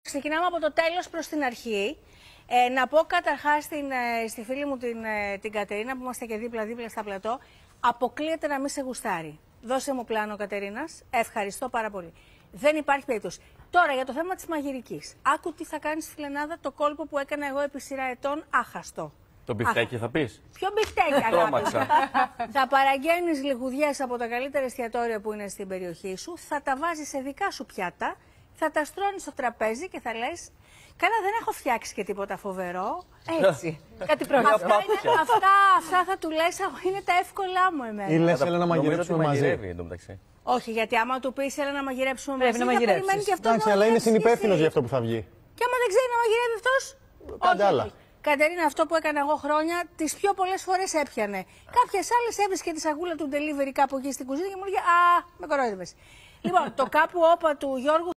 Ξεκινάμε από το τέλος προς την αρχή. Να πω καταρχάς στη φίλη μου την Κατερίνα, που είμαστε και δίπλα-δίπλα στα πλατό, αποκλείεται να μην σε γουστάρει. Δώσε μου πλάνο, Κατερίνας. Ευχαριστώ πάρα πολύ. Δεν υπάρχει περίπτωση. Τώρα για το θέμα της μαγειρικής. Άκου τι θα κάνεις στη Φιλενάδα, το κόλπο που έκανα εγώ επί σειρά ετών, άχαστο. Το μπιφτέκι θα πεις? Ποιο μπιφτέκι, αγάπη? Θα παραγγέλνεις λιγουδιές από τα καλύτερα εστιατόρια που είναι στην περιοχή σου, θα τα βάζεις σε δικά σου πιάτα, θα τα στρώνεις στο τραπέζι και θα λες, καλά, δεν έχω φτιάξει και τίποτα φοβερό. Έτσι. Κάτι πρόκειται. Αυτά θα του λες, είναι τα εύκολά μου εμένα. Ή λες, έλα να μαγειρέψουμε μαζί. Όχι, γιατί άμα του πεις έλα να μαγειρέψουμε μαζί, πρέπει να περιμένει και αυτό. Εντάξει, αλλά είναι συνυπεύθυνος για αυτό που θα βγει. Και άμα δεν ξέρει να μαγειρεύει αυτός. Κάντε άλλα. Κατερίνα, αυτό που έκανα εγώ χρόνια, τις πιο πολλές φορές έπιανε. Κάποιες άλλες έβρισκε τη σαγούλα του delivery κάπου εκεί στην κουζίνα και μου έλεγε, α, με κορόιδευες. Λοιπόν, το κάπου όπα του Γιώργου